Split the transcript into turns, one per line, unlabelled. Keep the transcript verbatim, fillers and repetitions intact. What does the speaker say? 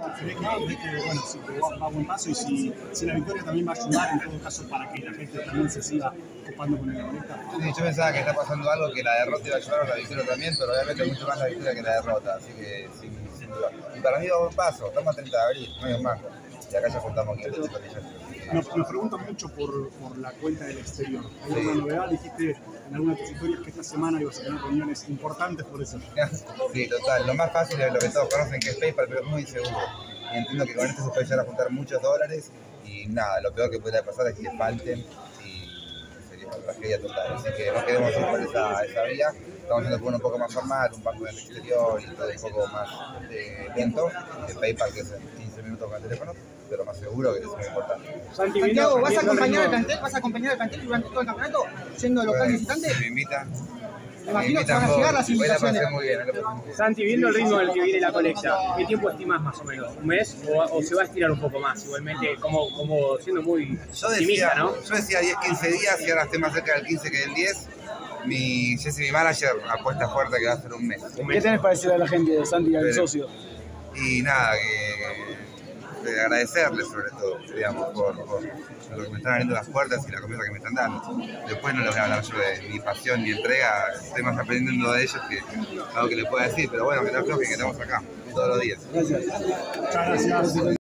¿Crees que, que bueno, si va a buen paso y si, si la victoria también va a ayudar en todo caso para que la gente también se siga ocupando con el boleta?
Sí, yo pensaba que está pasando algo, que la derrota iba a ayudar a la victoria también, pero obviamente mucho más la victoria que la derrota, así que sin, sin duda. Y para mí va a buen paso, estamos a treinta de abril, no hay más. Y acá ya juntamos quinientos cotillas.
Nos, nos preguntan mucho por, por la cuenta del exterior. ¿Hay alguna
Sí.
novedad? Dijiste en alguna de tus historias que esta semana ibas a tener reuniones importantes por eso.
Sí, total. Lo más fácil es lo que todos conocen, que es PayPal, pero es muy inseguro. Y entiendo que con esto se puede llegar a juntar muchos dólares y nada, lo peor que puede pasar es que falten y sería una tragedia total. Así que no queremos ir por esa, esa vía. Estamos yendo por uno un poco más formal, un banco del exterior y todo un poco más eh, lento. El PayPal, que es en quince minutos con el teléfono, pero más seguro, que es muy importante.
Santi,
Santiago, ¿vas a
viendo
acompañar al
el ritmo-
plantel? ¿Vas a acompañar al plantel durante todo el campeonato? Siendo local
Pues,
visitante.
si me invitan,
Me imagino que van a llegar las
voy a
invitaciones.
pasar muy bien. no te preocupes.
Santi, viendo el ritmo del que viene la colecta, ¿qué tiempo estimas más o menos? ¿Un mes o, o se va a estirar un poco más? Igualmente, como, como siendo muy
Yo
optimista,
decía,
¿no?
yo decía diez, quince días y ahora estoy más cerca del quince que del diez. Mi Jesse, mi manager, apuesta fuerte que va a ser un mes.
Un
¿Qué
mes.
tenés para decirle a la gente de Santi y al
Pero-
socio?
Y nada, que, que agradecerles sobre todo, digamos, por, por lo que me están abriendo las puertas y la confianza que me están dando. Después no les voy a hablar yo de mi pasión, mi entrega, estoy más aprendiendo de ellos que algo que les pueda decir, pero bueno, que no aflojen, que estamos acá todos los días.
Muchas gracias.